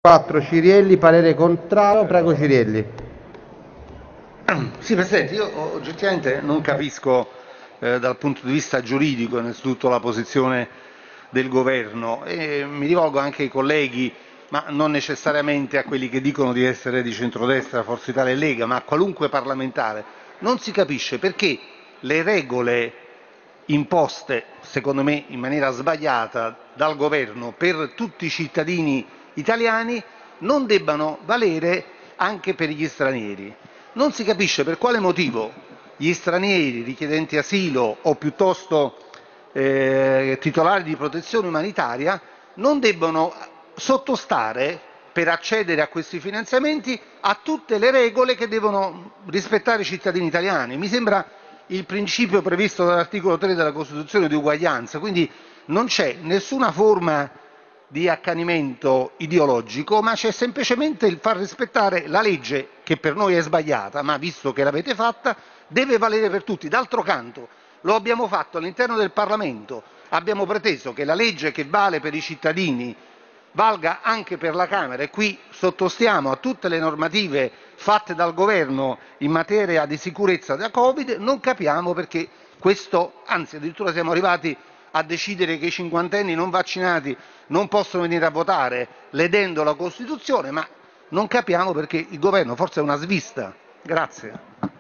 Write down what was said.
4 Cirielli, parere contrario, prego Cirielli. Sì, Presidente, io oggettivamente non capisco dal punto di vista giuridico innanzitutto la posizione del Governo e mi rivolgo anche ai colleghi, ma non necessariamente a quelli che dicono di essere di centrodestra, Forza Italia e Lega, ma a qualunque parlamentare. Non si capisce perché le regole imposte, secondo me in maniera sbagliata, dal Governo per tutti i cittadini italiani non debbano valere anche per gli stranieri. Non si capisce per quale motivo gli stranieri richiedenti asilo o piuttosto titolari di protezione umanitaria non debbano sottostare, per accedere a questi finanziamenti, a tutte le regole che devono rispettare i cittadini italiani. Mi sembra il principio previsto dall'articolo 3 della Costituzione di uguaglianza, quindi non c'è nessuna forma di accanimento ideologico, ma c'è semplicemente il far rispettare la legge, che per noi è sbagliata, ma visto che l'avete fatta, deve valere per tutti. D'altro canto, lo abbiamo fatto all'interno del Parlamento, abbiamo preteso che la legge che vale per i cittadini valga anche per la Camera e qui sottostiamo a tutte le normative fatte dal Governo in materia di sicurezza da Covid. Non capiamo perché questo, anzi addirittura siamo arrivati a decidere che i cinquantenni non vaccinati non possono venire a votare, ledendo la Costituzione, ma non capiamo perché il Governo, forse è una svista. Grazie.